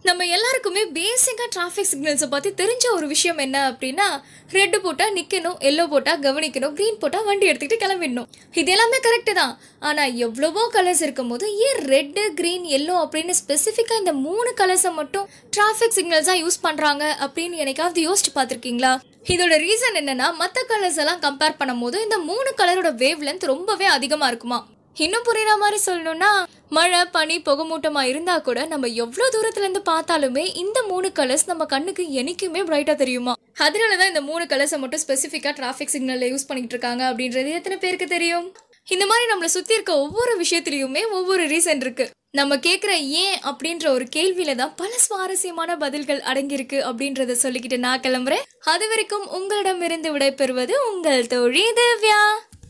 நம்ம எல்லாருக்குமே பேசிக்கா டிராஃபிக் சிக்னல்ஸை பத்தி தெரிஞ்ச ஒரு விஷயம் என்ன அப்படின்னா, ரெட் போட்டா நிக்கணும், எல்லோ போட்டா கவனிக்கணும், கிரீன் போட்டா வண்டி எடுத்துக்கிட்டு கிளம்பிடணும். இது எல்லாமே கரெக்டு தான். ஆனா எவ்வளவோ கலர்ஸ் இருக்கும் போது ஏன் ரெட், கிரீன், எல்லோ அப்படின்னு ஸ்பெசிஃபிக்கா இந்த 3 கலர்ஸை மட்டும் டிராஃபிக் சிக்னல்ஸா யூஸ் பண்றாங்க அப்படின்னு என்னைக்காவது யோசிச்சு பார்த்திருக்கீங்களா? இதோட ரீசன் என்னன்னா, மற்ற கலர்ஸ் எல்லாம் கம்பேர் பண்ணும்போது இந்த 3 கலரோட வேவ் லென்த் ரொம்பவே அதிகமா இருக்குமா. இன்னும் புரியுற மாதிரி சொல்லணும்னா, மழை, பனி, புகைமூட்டமா இருந்தா கூட நம்ம எவ்வளவு தூரத்துல இருந்து பார்த்தாலுமே இந்த 3 கலர்ஸ் நம்ம கண்ணுக்கு என்னைக்குமே பிரைட்டா தெரியுமா. அதனாலதான் இந்த 3 கலர்ஸை மட்டும் ஸ்பெசிஃபிக்கா டிராஃபிக் சிக்னல்ல யூஸ் பண்ணிட்டு இருக்காங்க அப்படின்றது எத்தனை பேருக்கு தெரியும்? இந்த மாதிரி நம்மளை சுத்தி இருக்க ஒவ்வொரு விஷயத்திலயுமே ஒவ்வொரு ரீசன் இருக்கு. நம்ம கேட்குற ஏன் அப்படின்ற ஒரு கேள்வியில தான் பல சுவாரஸ்யமான பதில்கள் அடங்கியிருக்கு அப்படின்றத சொல்லிக்கிட்டு நான் கிளம்புறேன். அது வரைக்கும் உங்களிடமிருந்து விடைபெறுவது உங்கள் தோழி திவ்யா.